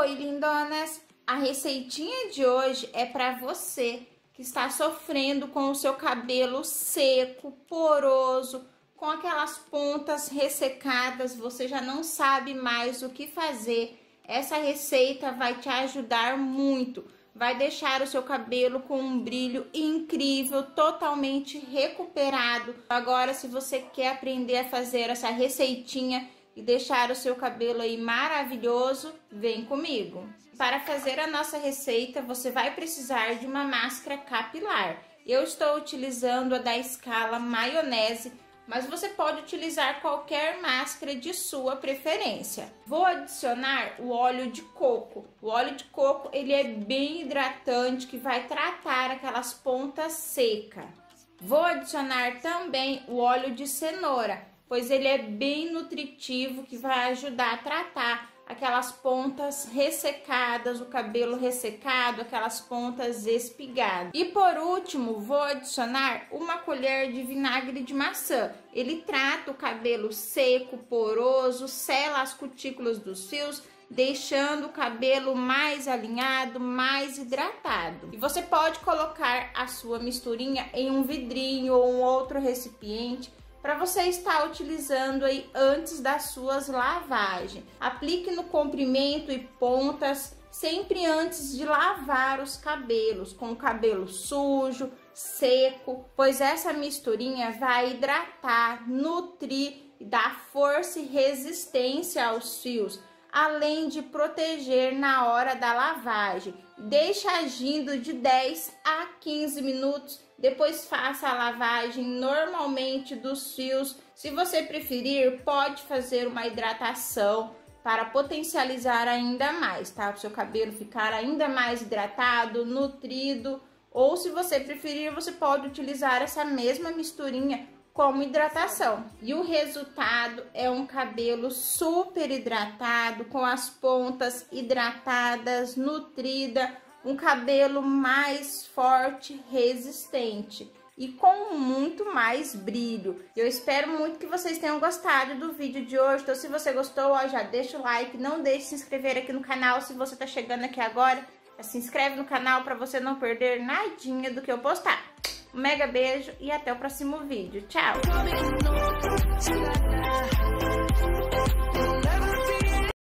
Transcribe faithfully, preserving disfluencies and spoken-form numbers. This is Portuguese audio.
Oi, lindonas! A receitinha de hoje é para você que está sofrendo com o seu cabelo seco, poroso, com aquelas pontas ressecadas, você já não sabe mais o que fazer. Essa receita vai te ajudar muito, vai deixar o seu cabelo com um brilho incrível, totalmente recuperado. Agora, se você quer aprender a fazer essa receitinha e deixar o seu cabelo aí maravilhoso, vem comigo. Para fazer a nossa receita, você vai precisar de uma máscara capilar. Eu estou utilizando a da escala maionese, mas você pode utilizar qualquer máscara de sua preferência. Vou adicionar o óleo de coco. O óleo de coco, ele é bem hidratante, que vai tratar aquelas pontas secas. Vou adicionar também o óleo de cenoura, pois ele é bem nutritivo, que vai ajudar a tratar aquelas pontas ressecadas, o cabelo ressecado, aquelas pontas espigadas. E por último, vou adicionar uma colher de vinagre de maçã. Ele trata o cabelo seco, poroso, sela as cutículas dos fios, deixando o cabelo mais alinhado, mais hidratado. E você pode colocar a sua misturinha em um vidrinho ou um outro recipiente para você estar utilizando aí antes das suas lavagens. Aplique no comprimento e pontas sempre antes de lavar os cabelos, com o cabelo sujo, seco, pois essa misturinha vai hidratar, nutrir, dar força e resistência aos fios, além de proteger na hora da lavagem. Deixa agindo de dez a quinze minutos, depois faça a lavagem normalmente dos fios. Se você preferir, pode fazer uma hidratação para potencializar ainda mais, tá? O seu cabelo ficar ainda mais hidratado, nutrido. Ou se você preferir, você pode utilizar essa mesma misturinha como hidratação. E o resultado é um cabelo super hidratado, com as pontas hidratadas, nutrida, um cabelo mais forte, resistente e com muito mais brilho. Eu espero muito que vocês tenham gostado do vídeo de hoje. Então, se você gostou, ó, já deixa o like, não deixe de se inscrever aqui no canal. Se você tá chegando aqui agora, se inscreve no canal para você não perder nadinha do que eu postar. Um mega beijo e até o próximo vídeo. Tchau!